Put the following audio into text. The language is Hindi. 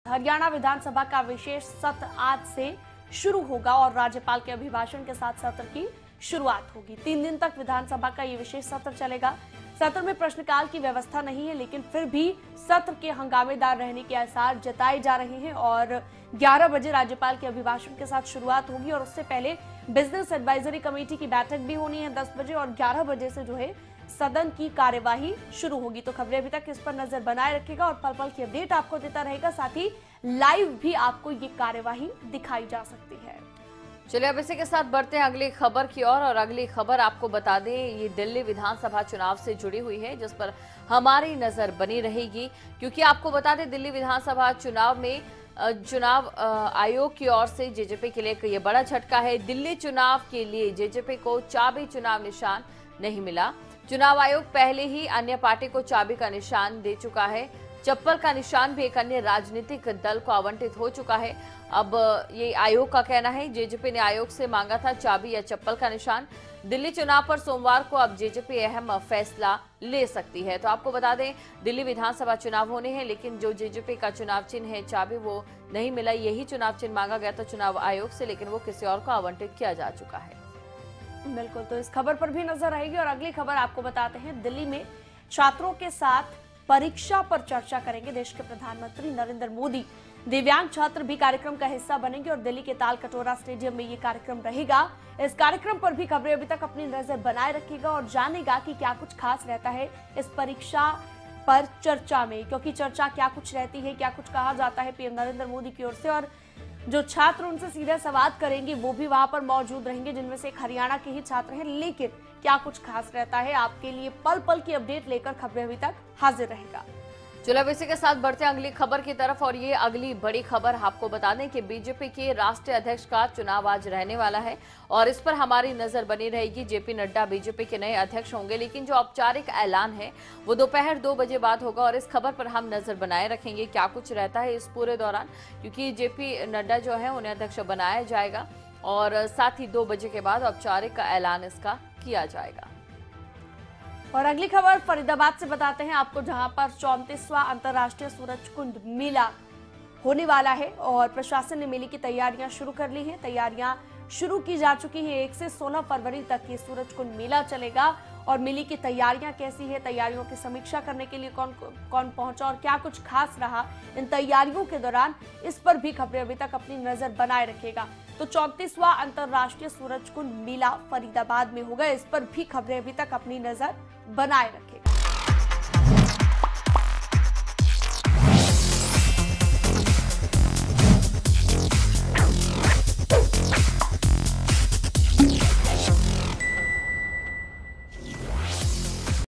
हरियाणा विधानसभा का विशेष सत्र आज से शुरू होगा और राज्यपाल के अभिभाषण के साथ सत्र की शुरुआत होगी। 3 दिन तक विधानसभा का ये विशेष सत्र चलेगा। सत्र में प्रश्नकाल की व्यवस्था नहीं है, लेकिन फिर भी सत्र के हंगामेदार रहने के आसार जताए जा रहे हैं और 11 बजे राज्यपाल के अभिभाषण के साथ शुरुआत होगी और उससे पहले बिजनेस एडवाइजरी कमेटी की बैठक भी होनी है 10 बजे और 11 बजे से जो है सदन की कार्यवाही शुरू होगी। तो खबरें अभी तक इस पर नजर बनाए रखेगा और पल पल की अपडेट आपको देता रहेगा, साथ ही लाइव भी आपको ये कार्यवाही दिखाई जा सकती है। चलिए अब इसी के साथ बढ़ते हैं अगली खबर की ओर और अगली खबर आपको बता दें ये दिल्ली विधानसभा चुनाव से जुड़ी हुई है, जिस पर हमारी नजर बनी रहेगी, क्योंकि आपको बता दें दिल्ली विधानसभा चुनाव में चुनाव आयोग की ओर से जेजेपी के लिए ये बड़ा झटका है। दिल्ली चुनाव के लिए जेजेपी को चाबी चुनाव निशान नहीं मिला। चुनाव आयोग पहले ही अन्य पार्टी को चाबी का निशान दे चुका है। चप्पल का निशान भी एक अन्य राजनीतिक दल को आवंटित हो चुका है। अब ये आयोग का कहना है, जेजेपी ने आयोग से मांगा था चाबी या चप्पल का निशान। दिल्ली चुनाव पर सोमवार को अब जेजेपी अहम फैसला ले सकती है। तो आपको बता दें दिल्ली विधानसभा चुनाव होने हैं, लेकिन जो जेजेपी का चुनाव चिन्ह है चाबी वो नहीं मिला। यही चुनाव चिन्ह मांगा गया था चुनाव आयोग से, लेकिन वो किसी और को आवंटित किया जा चुका है। बिल्कुल, तो इस खबर पर भी नजर रहेगी और अगली खबर आपको बताते हैं दिल्ली में छात्रों के साथ परीक्षा पर चर्चा करेंगे देश के प्रधानमंत्री नरेंद्र मोदी। दिव्यांग छात्र भी कार्यक्रम का हिस्सा बनेंगे और दिल्ली के ताल कटोरा स्टेडियम में ये कार्यक्रम रहेगा। इस कार्यक्रम पर भी खबरें अभी तक अपनी नजर बनाए रखेगा और जानेगा कि क्या कुछ खास रहता है इस परीक्षा पर चर्चा में, क्योंकि चर्चा क्या कुछ रहती है, क्या कुछ कहा जाता है पीएम नरेंद्र मोदी की ओर से। और जो छात्र उनसे सीधे सवाल करेंगे वो भी वहां पर मौजूद रहेंगे, जिनमें से एक हरियाणा के ही छात्र हैं। लेकिन क्या कुछ खास रहता है, आपके लिए पल पल की अपडेट लेकर खबरें अभी तक हाजिर रहेगा। चलो अब इसी के साथ बढ़ते हैं अगली खबर की तरफ और ये अगली बड़ी खबर आपको बता दें कि बीजेपी के राष्ट्रीय अध्यक्ष का चुनाव आज रहने वाला है और इस पर हमारी नजर बनी रहेगी। जेपी नड्डा बीजेपी के नए अध्यक्ष होंगे, लेकिन जो औपचारिक ऐलान है वो दोपहर 2 बजे बाद होगा और इस खबर पर हम नजर बनाए रखेंगे क्या कुछ रहता है इस पूरे दौरान, क्योंकि जेपी नड्डा जो है उन्हें अध्यक्ष बनाया जाएगा और साथ ही 2 बजे के बाद औपचारिक ऐलान इसका किया जाएगा। और अगली खबर फरीदाबाद से बताते हैं आपको, जहां पर 34वां अंतर्राष्ट्रीय सूरजकुंड मेला होने वाला है और प्रशासन ने मेले की तैयारियां शुरू कर ली हैं। तैयारियां शुरू की जा चुकी है। 1 से 16 फरवरी तक ये सूरजकुंड मेला चलेगा और मेले की तैयारियां कैसी है, तैयारियों की समीक्षा करने के लिए कौन कौन पहुंचा और क्या कुछ खास रहा इन तैयारियों के दौरान, इस पर भी खबरें अभी तक अपनी नजर बनाए रखेगा। तो 34वां अंतर्राष्ट्रीय सूरजकुंड मेला फरीदाबाद में होगा, इस पर भी खबरें अभी तक अपनी नजर बनाए रखेगा।